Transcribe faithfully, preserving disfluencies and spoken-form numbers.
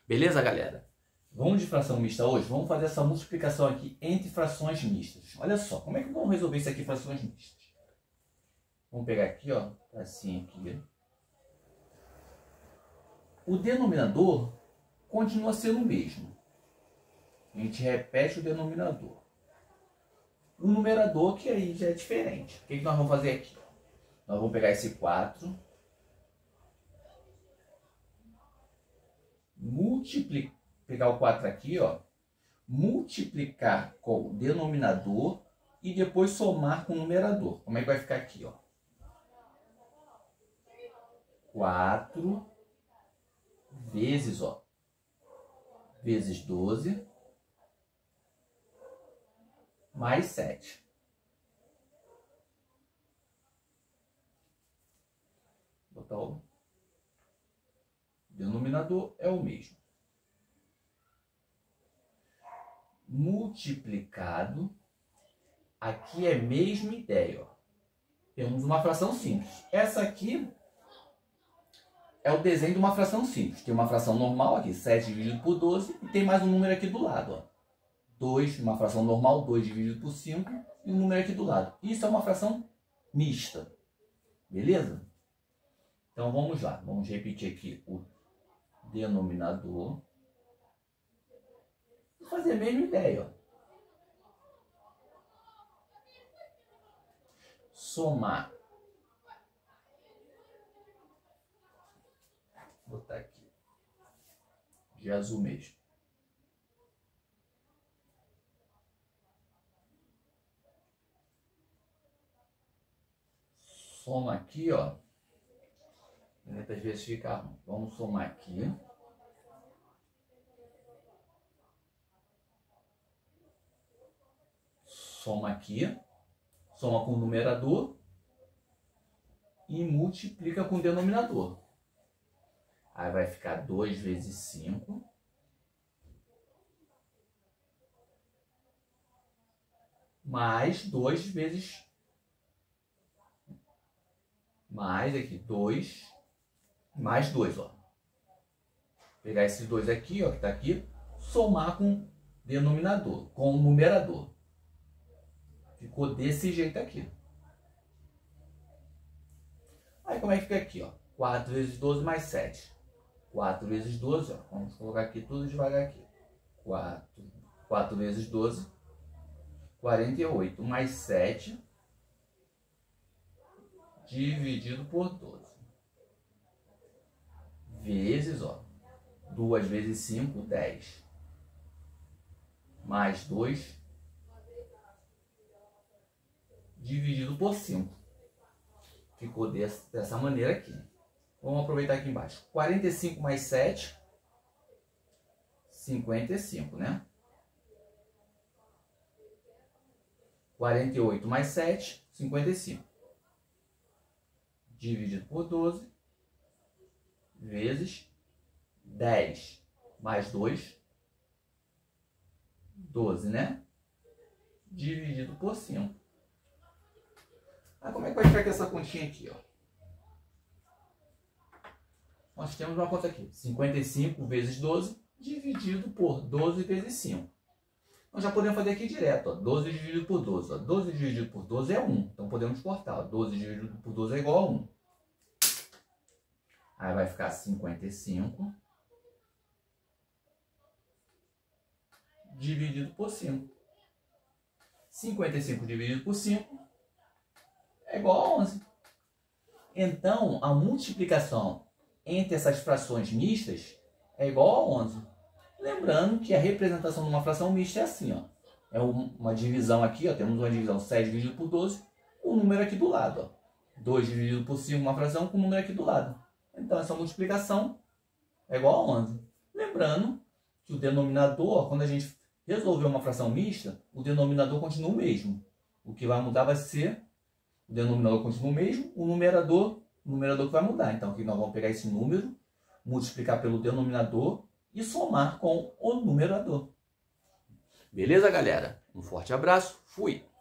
Beleza, galera? Vamos de fração mista hoje? Vamos fazer essa multiplicação aqui entre frações mistas. Olha só, como é que vamos resolver isso aqui, frações mistas? Vamos pegar aqui, ó, assim aqui. O denominador continua sendo o mesmo. A gente repete o denominador. O numerador, que aí já é diferente. O que, que nós vamos fazer aqui? Nós vamos pegar esse quatro, multiplicar, pegar o quatro aqui, ó, multiplicar com o denominador e depois somar com o numerador. Como é que vai ficar aqui, ó? quatro vezes, ó, vezes doze mais sete. Botar o denominador é o mesmo. Multiplicado. Aqui é a mesma ideia, ó. Temos uma fração simples. Essa aqui é o desenho de uma fração simples. Tem uma fração normal aqui, sete dividido por doze, e tem mais um número aqui do lado, ó. dois, uma fração normal, dois dividido por cinco, e um número aqui do lado. Isso é uma fração mista. Beleza? Então vamos lá. Vamos repetir aqui o denominador. Vou fazer a mesma ideia, ó. Somar. Vou botar aqui de azul mesmo. Soma aqui, ó. Muitas vezes fica ruim. Vamos somar aqui. Soma aqui. Soma com o numerador. E multiplica com o denominador. Aí vai ficar dois vezes cinco. Mais dois vezes... Mais aqui, dois. Mais dois, ó. Pegar esses dois aqui, ó, que tá aqui. Somar com o denominador, com o numerador. Ficou desse jeito aqui. Aí como é que fica aqui, ó? quatro vezes doze mais sete. quatro vezes doze, ó. Vamos colocar aqui tudo devagar aqui. quatro. quatro vezes doze. quarenta e oito. Mais sete. Dividido por doze. Vezes, ó. duas vezes cinco, dez. Mais dois. Dividido por cinco. Ficou dessa, dessa maneira aqui. Vamos aproveitar aqui embaixo. quarenta e cinco mais sete. cinquenta e cinco, né? quarenta e oito mais sete. cinquenta e cinco. Dividido por doze. Vezes dez. Mais dois. doze, né? Dividido por cinco. Ah, como é que vai ficar com essa continha aqui, ó? Nós temos uma conta aqui. cinquenta e cinco vezes doze, dividido por doze vezes cinco. Nós já podemos fazer aqui direto, ó. doze dividido por doze. Ó. doze dividido por doze é um. Então podemos cortar. Ó. doze dividido por doze é igual a um. Aí vai ficar cinquenta e cinco. Dividido por cinco. cinquenta e cinco dividido por cinco é igual a onze. Então, a multiplicação entre essas frações mistas é igual a onze. Lembrando que a representação de uma fração mista é assim, ó. É uma divisão aqui, ó. Temos uma divisão sete dividido por doze, com o número aqui do lado, ó. dois dividido por cinco, uma fração com o número aqui do lado. Então, essa multiplicação é igual a onze. Lembrando que o denominador, ó, quando a gente resolver uma fração mista, o denominador continua o mesmo. O que vai mudar vai ser... O denominador continua o mesmo, o numerador, o numerador que vai mudar. Então, aqui nós vamos pegar esse número, multiplicar pelo denominador e somar com o numerador. Beleza, galera? Um forte abraço. Fui!